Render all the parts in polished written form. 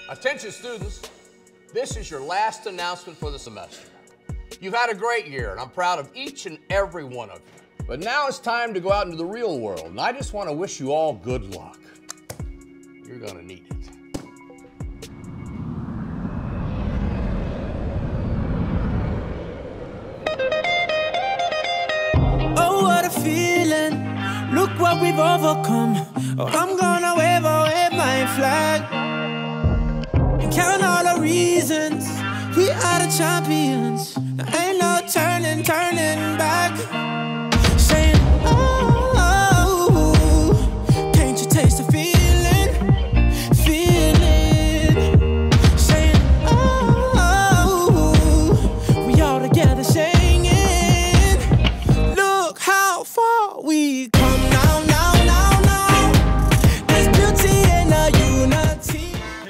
Attention students, this is your last announcement for the semester. You've had a great year, and I'm proud of each and every one of you. But now it's time to go out into the real world, and I just want to wish you all good luck. You're gonna need it. Oh, what a feeling. Look what we've overcome. Oh, I'm gonna wave my flag and count all the reasons we are the champions. There ain't no turning back. Saying, oh, can't you taste the feeling? Saying, oh, we all together singing. Look how far we come now. There's beauty in our unity.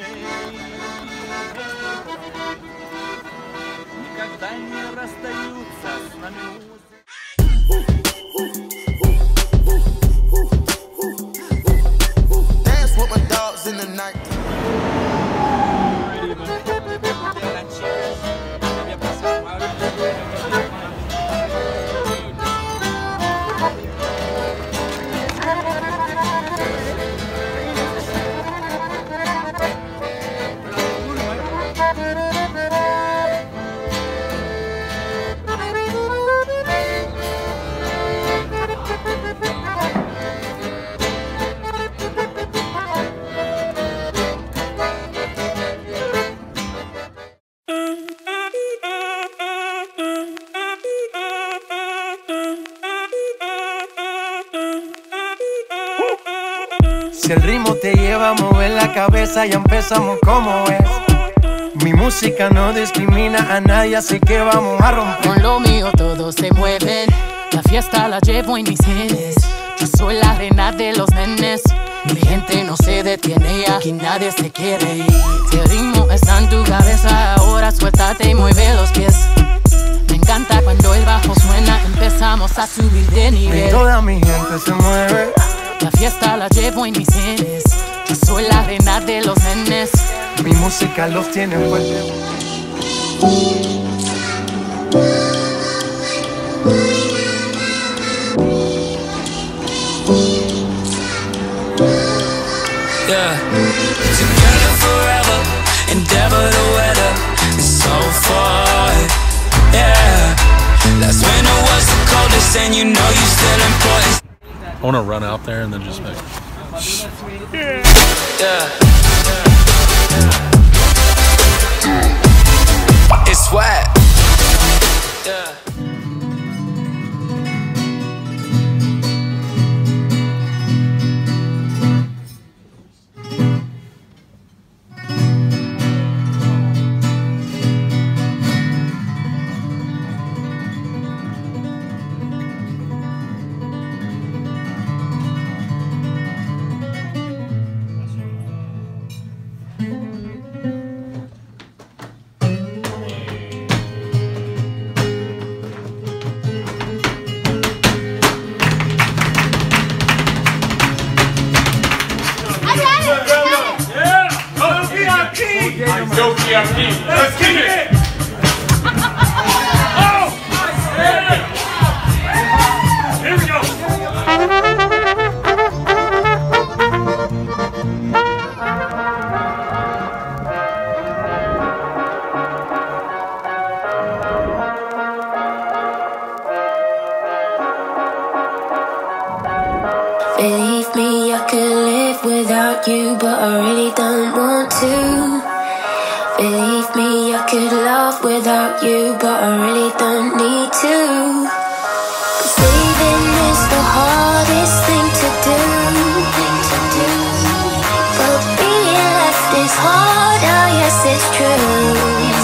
Dance with my dogs in the night. Si el ritmo te lleva a mover la cabeza, ya empezamos como es. Mi música no discrimina a nadie, así que vamos a romper. Con lo mío todos se mueven, la fiesta la llevo en mis genes. Yo soy la reina de los nenes, mi gente no se detiene, aquí nadie se quiere ir. Si el ritmo está en tu cabeza, ahora suéltate y mueve los pies. Me encanta cuando el bajo suena, empezamos a subir de nivel. Y toda mi gente se mueve. La fiesta la llevo en mis genes. Yo soy la reina de los nenes. Mi música los tiene fuertes. Yeah. Together forever, endeavor to weather. It's so far. Yeah. That's when it was the coldest, and you know you still important. I want to run out there and then just make. Yeah. It's wet. Yeah. Go VIP. Let's kick it. Oh! Here we go. Believe me, I could live without you, but I really don't want to. Believe me, I could love without you, but I really don't need to. 'Cause leaving is the hardest thing to do. But being left is hard, oh yes it's true.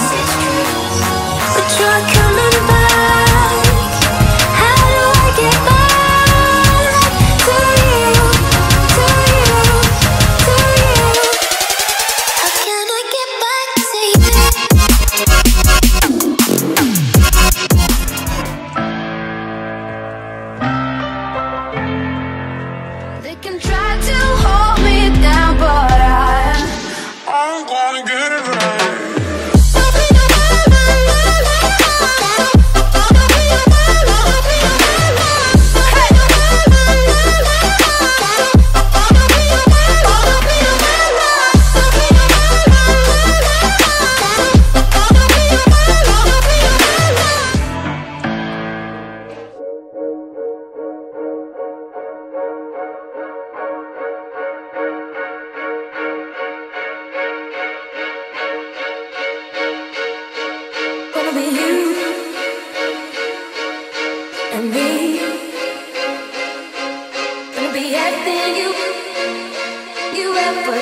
But you're coming back. How do I get back to you, to you, to you? How can I get back to you?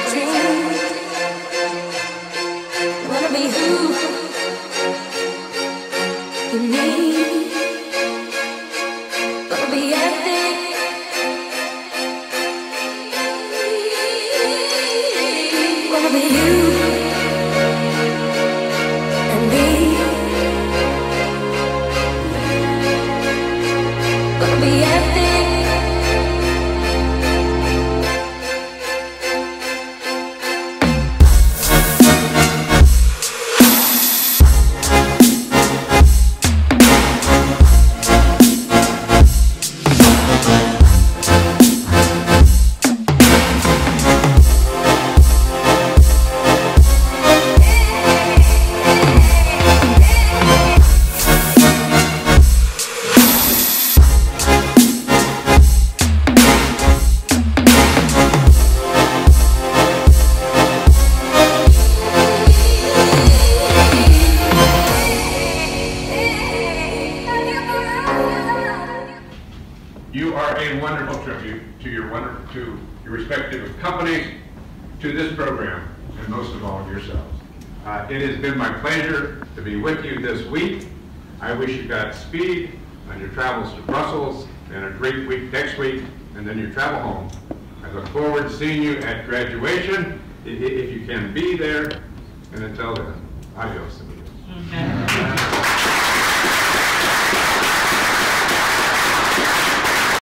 true. Wanna be who you need. Wanna be everything. Wanna be you and me. Wanna be everything. You are a wonderful tribute to your respective companies, to this program, and most of all yourselves. It has been my pleasure to be with you this week. I wish you Godspeed on your travels to Brussels, and a great week next week, and then your travel home. I look forward to seeing you at graduation, if you can be there, and until then, adios amigos.